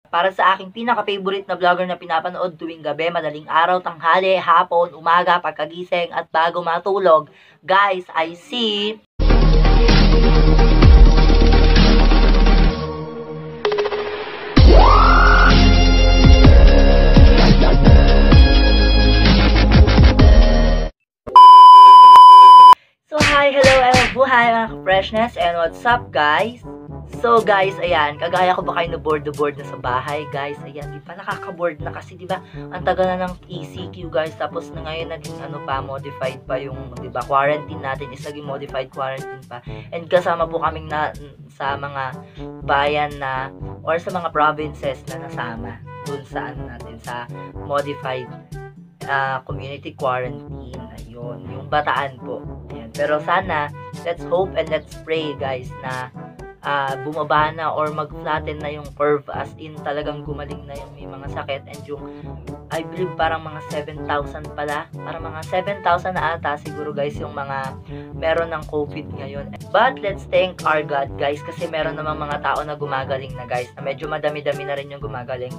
Para sa aking pinaka-favorite na vlogger na pinapanood tuwing gabi, madaling araw, tanghali, hapon, umaga, pagkagising, at bago matulog. Guys, I see... So, hi, hello, and buhay mga freshness, and what's up, guys? So guys, ayan, kagaya ko ba kayo na board na sa bahay, guys? Ayan, di ba nakaka-board na kasi, di ba? Ang tagal na ng ECQ, guys. Tapos na ngayon naging modified pa yung, di ba, quarantine natin is naging modified quarantine pa. And kasama po kaming sa mga bayan na or sa mga provinces na nasama dun sa natin sa modified community quarantine. Ayun, yung Bataan po. Ayan. Pero sana, let's hope and let's pray, guys, na bumaba na or mag-flatten na yung curve, as in talagang gumaling na yung may mga sakit, and yung I believe parang mga 7,000 pala, parang mga 7,000 na ata siguro, guys, yung mga meron ng COVID ngayon. But let's thank our God, guys, kasi meron namang mga tao na gumagaling na, guys, na medyo madami-dami na rin yung gumagaling.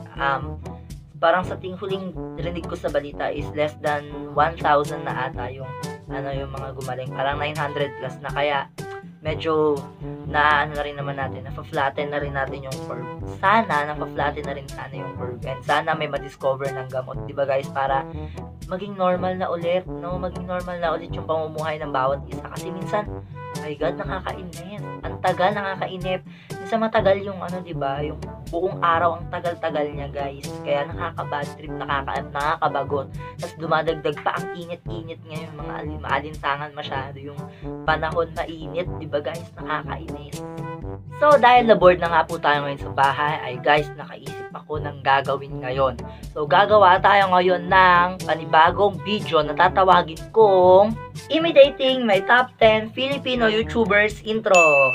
Parang sa huling rinig ko sa balita is less than 1,000 na ata yung yung mga gumaling, parang 900 plus na, kaya medyo na rin naman natin, nafa-flatten na rin natin yung curve. Sana nafa-flatten na rin sana yung curve, and sana may ma-discover ng gamot, di ba, guys, para maging normal na ulit, no? Maging normal na ulit yung pamumuhay ng bawat isa, kasi minsan, my God, nakakainip. Ang tagal, nakakainip. Minsan matagal yung di ba, yung buong araw ang tagal-tagal niya, guys. Kaya nakaka-bad trip, nakakabagot. Tapos dumadagdag pa ang init-init ngayon, mga maalinsangan masyado yung panahon, mainit, di ba, guys? Nakakainis. So, dahil na-board na nga po tayo ngayon sa bahay, ay guys, nakaisip ako ng gagawin ngayon. So, gagawa tayo ngayon ng panibagong video na tatawagin kong Imitating my top 10 Filipino YouTubers intro.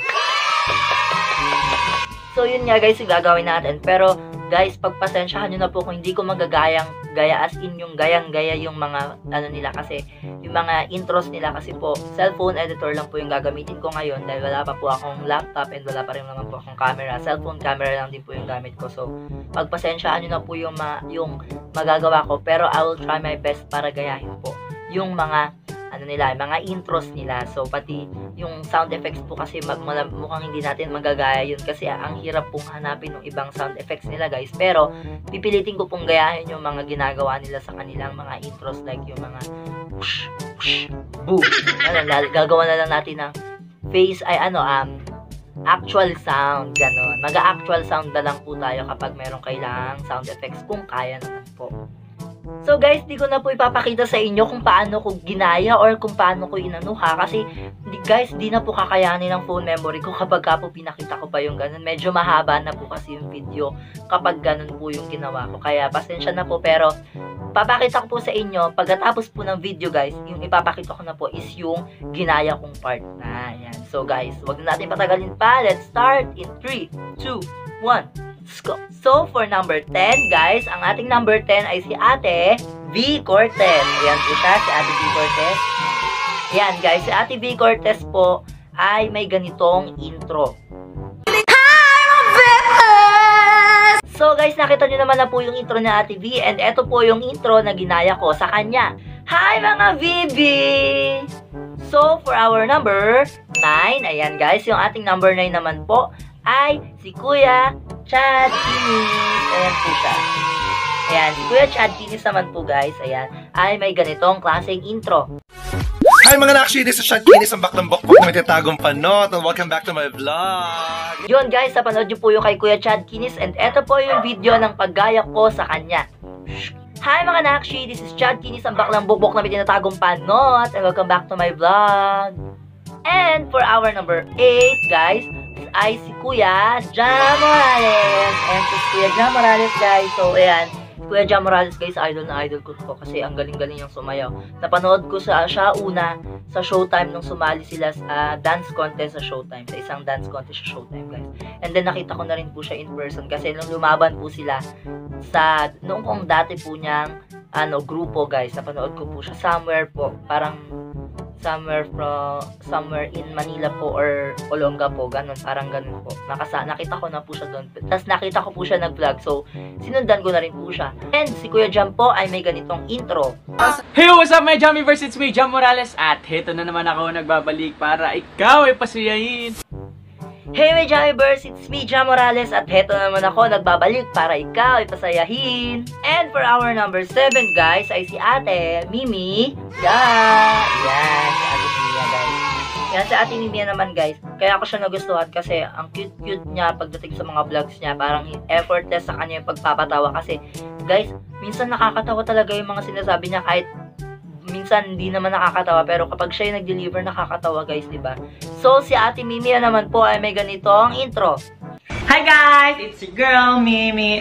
So, yun nga, guys, yung gagawin natin. Pero, guys, pagpasensyahan nyo na po kung hindi ko gaya, as in yung gayang-gaya yung mga, nila, kasi, yung mga intros nila, kasi po, cellphone editor lang po yung gagamitin ko ngayon, dahil wala pa po akong laptop, and wala pa rin naman po akong camera. Cellphone camera lang din po yung gamit ko. So, pagpasensyahan nyo na po yung magagawa ko, pero I will try my best para gayahin po yung mga mga intros nila. So, pati yung sound effects po, kasi mukhang hindi natin magagaya yun, kasi ang hirap pong hanapin yung ibang sound effects nila, guys. Pero, pipilitin ko pong gayahin yung mga ginagawa nila sa kanilang mga intros, like yung mga whoosh, whoosh, boo. Gagawa na lang natin ng face, actual sound, gano'n. Mag-actual sound na lang po tayo kapag meron kailangang sound effects, kung kaya naman po. So guys, di ko na po ipapakita sa inyo kung paano ko ginaya or kung paano ko kasi guys, di na po kakayanin ng phone memory ko kapag po pinakita ko pa yung ganun. Medyo mahaba na po kasi yung video kapag ganun po yung ginawa ko. Kaya pasensya na po, pero papakita ko po sa inyo pagkatapos po ng video, guys. Yung ipapakita ko na po is yung ginaya kong part na. Yan. So guys, wag na natin patagalin pa. Let's start in 3, 2, 1. Let's go. So, for number 10, guys, ang ating number 10 ay si Ate V. Cortez. Ayan po siya, si Ate V. Cortez. Ayan, guys, si Ate V. Cortez po ay may ganitong intro. So, guys, nakita nyo naman na po yung intro ni Ate V, and eto po yung intro na ginaya ko sa kanya. Hi, mga VB! So, for our number 9, ayan, guys, yung ating number 9 naman po ay si Kuya Chad Kinis. Ayan po siya. Ayan, si Kuya Chad Kinis naman po, guys, ayan, ay may ganitong klaseng intro. Hi mga nakshi, this is Chad Kinis, ang baklang bokbok na may tinatagong panot, and welcome back to my vlog. Yun, guys, napanood nyo po yung kay Kuya Chad Kinis, and eto po yung video ng paggaya ko sa kanya. Hi mga nakshi, this is Chad Kinis, ang baklang bokbok na may tinatagong panot, and welcome back to my vlog. And for our number 8, guys, ay si Kuya Jam Morales. And si Kuya Jam Morales, guys. So, ayan. Kuya Jam Morales, guys, idol na idol ko po, kasi ang galing-galing niyang sumayaw. Napanood ko siya una sa Showtime nung sumali sila sa dance contest sa Showtime. Sa isang dance contest sa Showtime, guys. And then, nakita ko na rin po siya in person, kasi nung lumaban po sila sa, noong kung dati po niyang, grupo, guys. Napanood ko po siya somewhere po. Parang somewhere in Manila po or Olonga po, ganun, parang ganun po. Nakita ko na po siya doon. Tapos nakita ko po siya nag-vlog, so sinundan ko na rin po siya. And si Kuya Jam po ay may ganitong intro. Hey, what's up my Jammiverse? It's me, Jam Morales, at heto na naman ako nagbabalik para ikaw ay pasiyahin. Hey my Jammiverse, it's me, Jam Morales, at heto na naman ako nagbabalik para ikaw ay pasayahin. And for our number 7 guys ay si Ate Mimi. Yan, si Ate Mimi guys. Yan, si Ate Mimi naman guys. Kaya ako siya nagustuhan kasi ang cute-cute niya pagdating sa mga vlogs niya. Parang effortless sa kanya yung pagpapatawa kasi guys, minsan nakakatawa talaga yung mga sinasabi niya kahit minsan hindi naman nakakatawa, pero kapag siya yung nag-deliver, nakakatawa guys, diba? So, si Ate Mimi naman po ay may ganitong intro. Hi guys, it's your girl Mimi.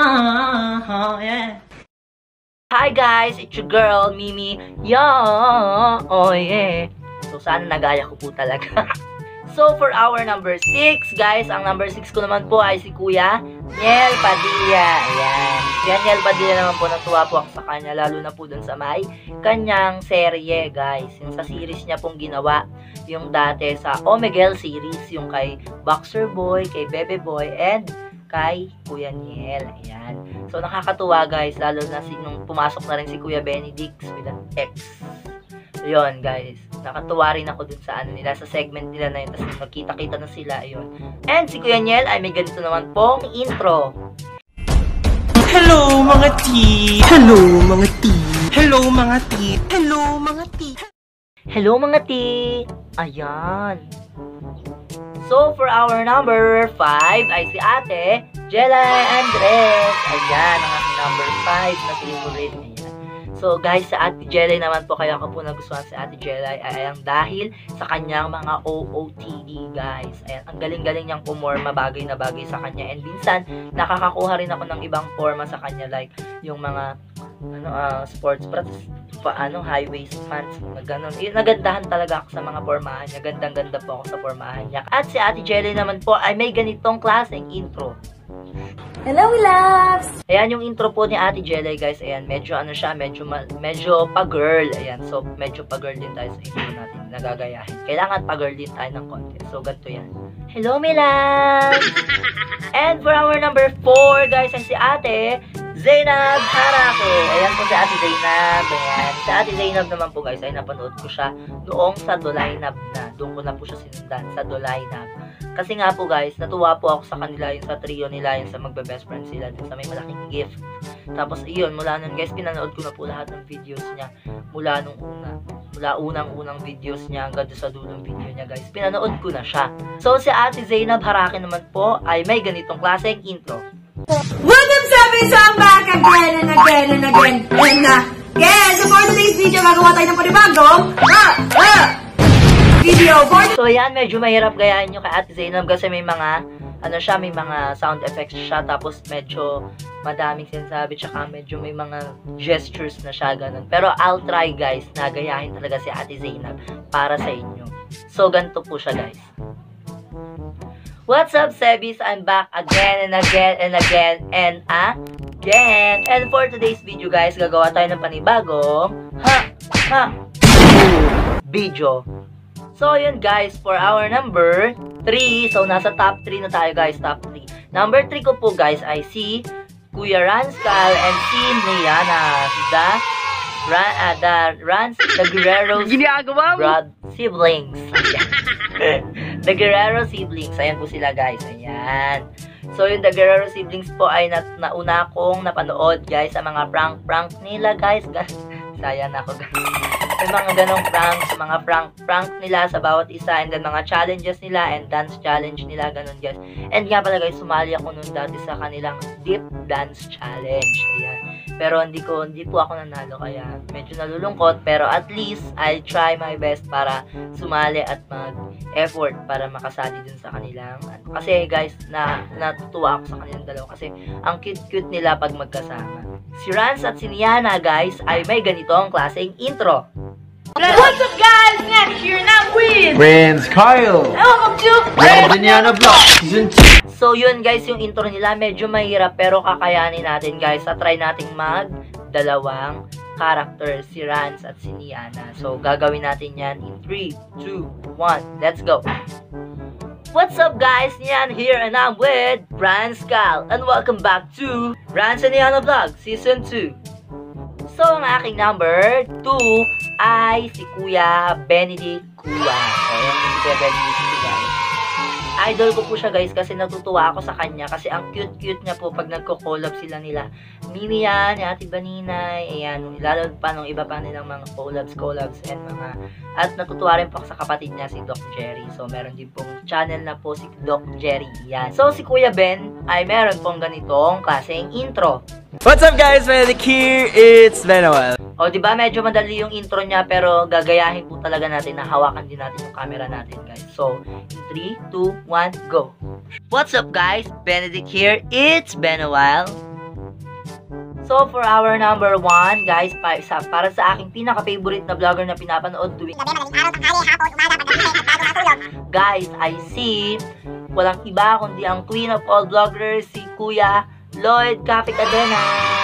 Yeah. Hi guys, it's your girl Mimi. Yeah, oh yeah. So, sana nagaya ko po talaga. So, for our number 6, guys, ang number 6 ko naman po ay si Kuya Niel Padilla. Ayan. Kuya Niel Padilla naman po, natuwa po ako sa kanya, lalo na po dun sa may kanyang serye, guys. Yung sa series niya pong ginawa, yung dati sa Omegle series, yung kay Boxer Boy, kay Bebe Boy, and kay Kuya Niel. Ayan. So, nakakatuwa, guys, lalo na nung pumasok na rin si Kuya Benedict with an X. Ayun, guys. Nakatuwa rin ako dun sa ano nila, sa segment nila na yun. Tapos magkita-kita na sila, ayun. And si Kuya Niel ay may ganito naman pong intro. Hello mga tea. Hello mga tea. Hello mga tea. Hello mga tea. Hello mga tea. Ayan. So, for our number 5 ay si Ate Jelay Andres. Ayan, ang aking number 5 na favorite. Ayan. So guys, sa Ate Jelay naman po, kaya ko po nagustuhan si Ate Jelay ay ang dahil sa kanyang mga OOTD guys. Ayan, ang galing-galing niyang pumorma, bagay na bagay sa kanya. And minsan, nakakakuha rin ako ng ibang forma sa kanya, like yung mga sports bras, high waist pants, gano'n. Nagandahan talaga ako sa mga formahan niya. Gandang-ganda po ako sa formahan niya. At si Ate Jelay naman po ay may ganitong klaseng intro. Hello, loves! Ayan yung intro po ni Ate Jelay, guys. Ayan, medyo ano siya, medyo pa-girl. Ayan, so medyo pa-girl din tayo sa intro natin, nagagayahin. Kailangan pa-girl din tayo ng konti. So, ganito yan. Hello, Milan! And for our number 4, guys, ay si Ate Zainab Harake. Ayan po si Ate Zainab. Ayan. Si Ate Zainab naman po, guys, ay napanood ko siya noong sa Dolaynab na. Doon ko na po siya sinundan, sa Dolaynab. Kasi nga po guys, natuwa po ako sa kanila, yung sa trio nila, yung sa magbe-best friends sila, yung sa may malaking gift. Tapos iyon, mula nun guys, pinanood ko na po lahat ng videos niya. Mula unang videos niya hanggang sa dulong video niya guys. Pinanood ko na siya. So si Ate Zainab Harake naman po ay may ganitong klaseng intro. What up, sabi? So I'm back again and again and again. And yes, so for today's video, gagawa tayo ng panibagong video. So yan, medyo mahirap gayahin nyo kay Ate Zainab kasi may mga may mga sound effects siya, tapos medyo madaming sinasabi, tsaka medyo may mga gestures na siya, ganun. Pero I'll try guys na gayahin talaga si Ate Zainab para sa inyo. So ganito po siya guys. What's up, Sebis? I'm back again and again and again and again. And for today's video guys, gagawa tayo ng panibagong video. So, yun guys, for our number 3, so nasa top 3 na tayo guys, top 3. Number 3 ko po guys ay si Kuya Ranskal and si Niana, the Guerrero siblings. The Guerrero siblings, ayan po sila guys, ayan. So, yung The Guerrero siblings po ay nauna kong napanood guys sa mga prank nila guys. Sayang ako guys. May mga ganong pranks, mga prank nila sa bawat isa, and then mga challenges nila and dance challenge nila, ganun guys. And nga pala guys, sumali ako nun dati sa kanilang deep dance challenge. Ayan. Pero hindi po ako nanalo, kaya medyo nalulungkot, pero at least I'll try my best para sumali at mag-effort para makasali dun sa kanilang. Kasi guys, natutuwa ako sa kanilang dalawa kasi ang cute-cute nila pag magkasama. Si Rans at si Niana guys ay may ganitong klaseng intro. What's up, guys? Next year now with Friends Kyle! welcome to Brandoniana Vlog Season 2. So yun guys, yung intro nila medyo mahirap pero kakayanin natin guys. Try nating mag dalawang character, si Rance at si Niana. So, gagawin natin yan in 3, 2, 1, let's go! What's up guys? Nian here and I'm with Rance Cal and welcome back to Rance and Niana Vlog Season 2. So, ang aking number 2 ay si Kuya Benedict Kua. So, yan si Kuya Benedict Kua, guys. Idol ko po siya, guys, kasi natutuwa ako sa kanya kasi ang cute-cute niya po pag nagko-collab sila nila. Mimi yan, Ate Baninay, ayan, lalo pa nung iba pa nilang mga collabs, and mga, at natutuwa rin po ako sa kapatid niya, si Doc Jerry. So, meron din pong channel na po si Doc Jerry, yan. So, si Kuya Ben ay meron pong ganitong klaseng intro. What's up guys, Benedict here, it's been a while. O, diba, medyo madali yung intro niya, pero gagayahin po talaga natin na hawakan din natin yung camera natin, guys. So, in 3, 2, 1, go! What's up, guys? Benedict here. It's been a while. So, for our number 1, guys, para sa aking pinaka-favorite na vlogger na pinapanood tuwing guys, I see walang iba kundi ang queen of all vloggers, si Kuya Lloyd Cafe Cadena.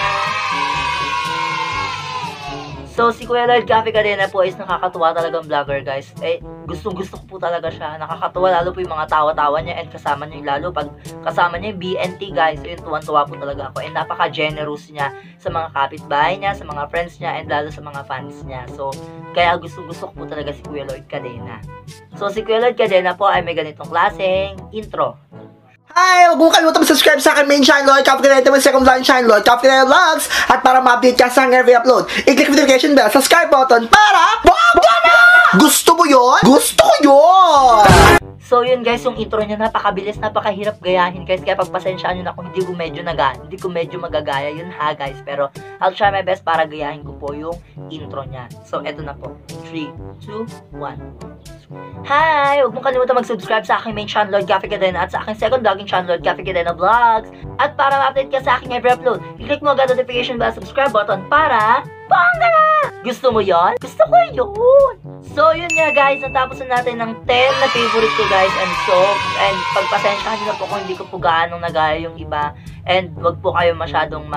So, si Kuya Lloyd Cafe Cadena po is nakakatuwa talagang vlogger, guys. Eh, gustong-gusto ko po talaga siya. Nakakatuwa lalo po yung mga tawa-tawa niya and kasama niya yung lalo pag kasama niya yung BNT, guys. So, yun, tuwan-tuwa po talaga ako. And napaka-generous niya sa mga kapitbahay niya, sa mga friends niya, and lalo sa mga fans niya. So, kaya gusto-gusto ko po talaga si Kuya Lloyd Cadena. So, si Kuya Lloyd Cadena po ay may ganitong klaseng intro. Hi! Huwag mo kalimutan mag-subscribe sa akin main channel, Lloyd Cafe Cadena, my second vlog channel, Lloyd Cafe Cadena Vlogs. At para ma-update ka sa every upload, i-click notification bell, subscribe button para bongga na! Gusto mo yun? Gusto ko yun! So yun guys, yung intro niya napakabilis, napakahirap gayahin guys. Kaya pagpasensyaan nyo na kung hindi ko medyo magagaya yun ha guys. Pero I'll try my best para gayahin ko po yung intro niya. So eto na po. 3, 2, 1. Hi! Huwag mong kalimutan mag-subscribe sa aking main channel, Lloyd Cafe Cadena, at sa aking second vlogging channel, Lloyd Cafe Cadena Vlogs. At para ma-update ka sa aking every upload, i-click mo agad ang notification bell, subscribe button para bongga na! Gusto mo yon? Gusto ko yun! So, yun nga guys, natapos na natin ng 10 na favorite ko guys, and pagpasensyahan nyo na po kung hindi ko po gaanong nagaya yung iba, and wag po kayo masyadong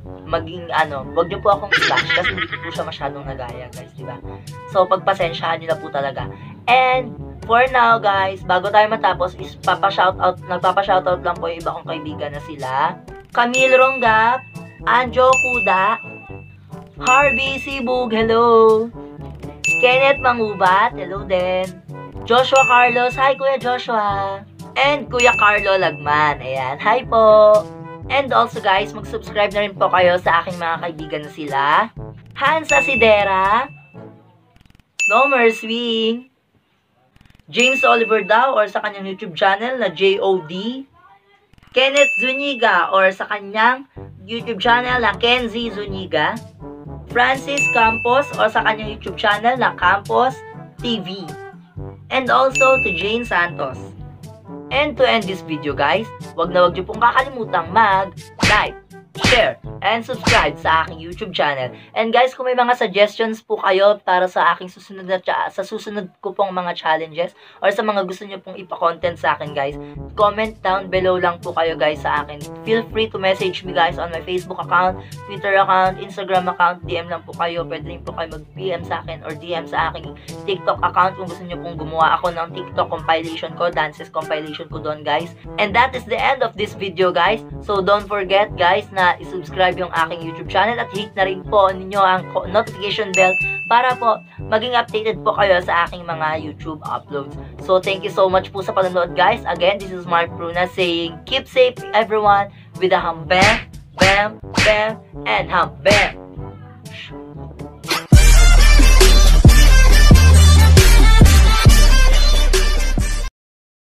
wag nyo po akong slash kasi hindi ko po siya masyadong nagaya guys, diba? So, pagpasensyahan nyo na po talaga. And, for now guys, bago tayo matapos is nagpapa-shoutout lang po yung iba kong kaibigan na sila. Camille Ronggap, Anjo Kuda, Harvey Sibug, hello! Kenneth Mangubat, hello din. Joshua Carlos, hi Kuya Joshua. And Kuya Carlo Lagman, ayan, hi po. And also guys, mag-subscribe na rin po kayo sa aking mga kaibigan na sila. Hansa Sidera, Nomer Swing, James Oliver Daw or sa kanyang YouTube channel na JOD, Kenneth Zuniga or sa kanyang YouTube channel na Kenzie Zuniga, Francis Campos or sa kanyang YouTube channel na Campos TV, and also to Jane Santos. And to end this video guys, wag na wag niyo pong kakalimutang mag-like, share, and subscribe sa aking YouTube channel. And guys, kung may mga suggestions po kayo para sa aking susunod ko pong mga challenges or sa mga gusto niyo pong ipa-content sa akin guys, comment down below lang po kayo guys sa akin. Feel free to message me guys on my Facebook account, Twitter account, Instagram account, DM lang po kayo. Pwede rin po kayo mag-PM sa akin or DM sa aking TikTok account kung gusto niyo pong gumawa ako ng TikTok compilation ko, dances compilation ko doon guys. And that is the end of this video guys. So don't forget guys na i-subscribe yung aking YouTube channel at hit na rin po ninyo ang notification bell para po maging updated po kayo sa aking mga YouTube uploads. So thank you so much po sa panonood guys. Again, this is Mark Bruna saying keep safe everyone with a hum bam, bam, bam, and hum bam.